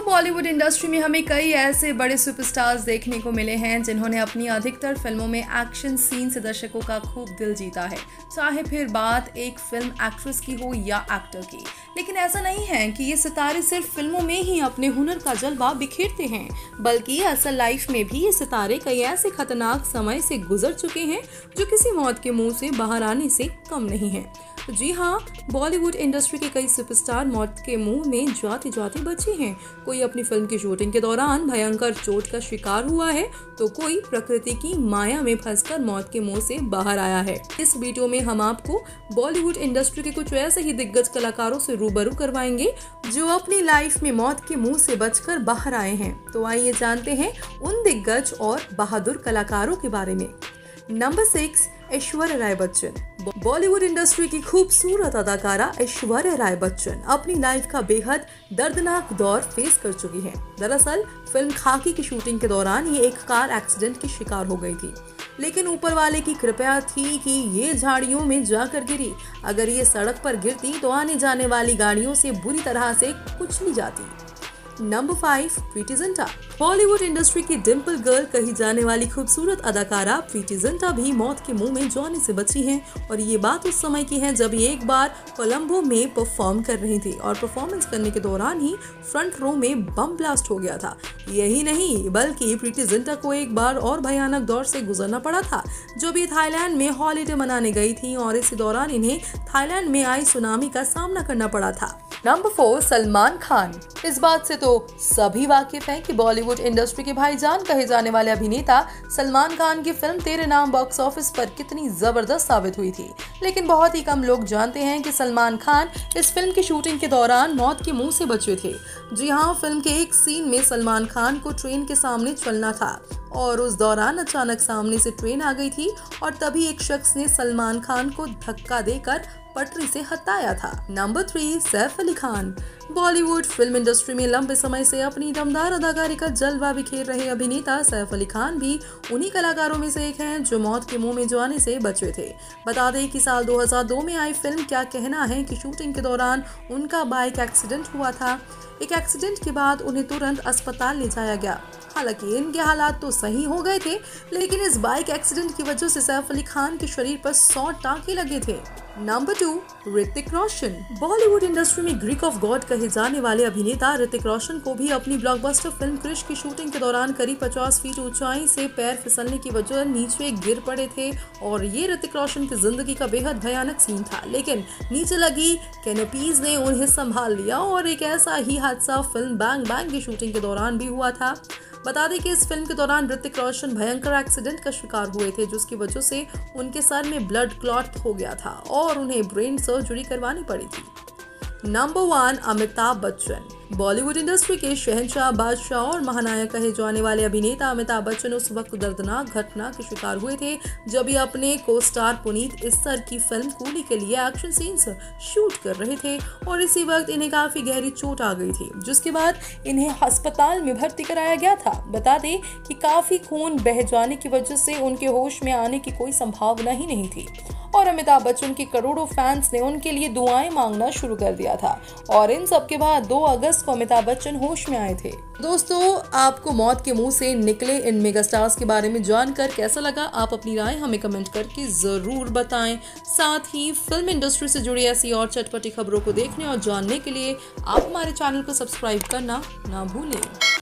Bollywood industry में हमें कई ऐसे बड़े सुपरस्टार्स देखने को मिले हैं जिन्होंने अपनी अधिकतर फिल्मों में एक्शन सीन से दर्शकों का खूब दिल जीता है, चाहे फिर बात एक फिल्म एक्ट्रेस की हो या एक्टर की। लेकिन ऐसा नहीं है कि ये सितारे सिर्फ फिल्मों में ही अपने हुनर का जलवा बिखेरते हैं, बल्कि असल लाइफ में भी ये सितारे कई ऐसे खतरनाक समय से गुजर चुके हैं जो किसी मौत के मुंह से बाहर आने से कम नहीं है। जी हाँ, बॉलीवुड इंडस्ट्री के कई सुपरस्टार मौत के मुंह में जाते जाते बचे हैं। कोई अपनी फिल्म की शूटिंग के दौरान भयंकर चोट का शिकार हुआ है, तो कोई प्रकृति की माया में फंसकर मौत के मुंह से बाहर आया है। इस वीडियो में हम आपको बॉलीवुड इंडस्ट्री के कुछ ऐसे ही दिग्गज कलाकारों से रूबरू करवाएंगे जो अपनी लाइफ में मौत के मुंह से बचकर बाहर आए हैं। तो आइए जानते हैं उन दिग्गज और बहादुर कलाकारों के बारे में। नंबर 6, ऐश्वर्या राय बच्चन। बॉलीवुड इंडस्ट्री की खूबसूरत अदाकारा ऐश्वर्या राय बच्चन अपनी लाइफ का बेहद दर्दनाक दौर फेस कर चुकी हैं। दरअसल फिल्म खाकी की शूटिंग के दौरान ये एक कार एक्सीडेंट की शिकार हो गई थी, लेकिन ऊपर वाले की कृपा थी कि ये झाड़ियों में जाकर गिरी। अगर ये सड़क पर गिरती तो आने जाने वाली गाड़ियों से बुरी तरह से कुचली जाती। नंबर 5, प्रीति जिंटा। बॉलीवुड इंडस्ट्री की डिम्पल गर्ल कही जाने वाली खूबसूरत अदाकारा प्रीति जिंटा भी मौत के मुंह में जाने से बची हैं, और ये बात उस समय की है जब ये एक बार कोलंबो में परफॉर्म कर रही थी और परफॉर्मेंस करने के दौरान ही फ्रंट रो में बम ब्लास्ट हो गया था। यही नहीं, बल्कि प्रीति जिंटा को एक बार और भयानक दौर से गुजरना पड़ा था जब ये थाईलैंड में हॉलीडे मनाने गई थी, और इसी दौरान इन्हें थाईलैंड में आई सुनामी का सामना करना पड़ा था। नंबर 4, सलमान खान। इस बात से तो सभी वाकिफ हैं कि बॉलीवुड इंडस्ट्री के भाईजान कहे जाने वाले अभिनेता सलमान खान की फिल्म तेरे नाम बॉक्स ऑफिस पर कितनी जबरदस्त साबित हुई थी। लेकिन बहुत ही कम लोग जानते हैं कि सलमान खान इस फिल्म की शूटिंग के दौरान मौत के मुंह से बचे थे। जी हाँ, फिल्म के एक सीन में सलमान खान को ट्रेन के सामने चलना था और उस दौरान अचानक सामने से ट्रेन आ गई थी और तभी एक शख्स ने सलमान खान को धक्का देकर पटरी से हटाया था। Number 3, Saif Ali Khan. Bollywood film industry में लंबे समय से अपनी दमदार अदाकारी का जलवा बिखेर रहे अभिनेता सैफ अली खान भी उन्हीं कलाकारों में से एक हैं जो मौत के मुंह में जाने से बचे थे। बता दें कि साल 2002 में आई फिल्म क्या कहना है की शूटिंग के दौरान उनका बाइक एक्सीडेंट हुआ था। एक एक्सीडेंट के बाद उन्हें तुरंत अस्पताल ले जाया गया। हालांकि इनके हालात तो सही हो गए थे, लेकिन इस बाइक एक्सीडेंट की वजह से सैफ अली खान के शरीर पर 100 टांके लगे थे। नंबर 2, ऋतिक रोशन। बॉलीवुड इंडस्ट्री में ग्रीक ऑफ गॉड कहे जाने वाले अभिनेता ऋतिक रोशन को भी अपनी ब्लॉकबस्टर फिल्म क्रिश की शूटिंग के दौरान करीब 50 फीट ऊंचाई से पैर फिसलने की वजह नीचे गिर पड़े थे, और ये ऋतिक रोशन की जिंदगी का बेहद भयानक सीन था। लेकिन नीचे लगी कैनोपीज ने उन्हें संभाल लिया, और एक ऐसा ही हादसा फिल्म बैंग बैंग की शूटिंग के दौरान भी हुआ था। बता दें कि इस फिल्म के दौरान ऋतिक रोशन भयंकर एक्सीडेंट का शिकार हुए थे, जिसकी वजह से उनके सर में ब्लड क्लॉट हो गया था और उन्हें ब्रेन सर्जरी करवानी पड़ी थी। नंबर 1, अमिताभ बच्चन। बॉलीवुड इंडस्ट्री के शहंशाह, बादशाह और महानायक कहे जाने वाले अभिनेता अमिताभ बच्चन उस वक्त दर्दनाक घटना के शिकार हुए थे जब ये अपने को स्टार पुनीत इस्सर की फिल्म कूली के लिए एक्शन सीन्स शूट कर रहे थे, और इसी वक्त इन्हें काफी गहरी चोट आ गई थी, जिसके बाद इन्हें अस्पताल में भर्ती कराया गया था। बता दें कि काफी खून बह जाने की वजह से उनके होश में आने की कोई संभावना ही नहीं थी, और अमिताभ बच्चन के करोड़ों फैंस ने उनके लिए दुआएं मांगना शुरू कर दिया था, और इन सब के बाद 2 अगस्त को अमिताभ बच्चन होश में आए थे। दोस्तों, आपको मौत के मुंह से निकले इन मेगा स्टार्स के बारे में जानकर कैसा लगा? आप अपनी राय हमें कमेंट करके जरूर बताएं। साथ ही फिल्म इंडस्ट्री से जुड़ी ऐसी और चटपटी खबरों को देखने और जानने के लिए आप हमारे चैनल को सब्सक्राइब करना ना भूलें।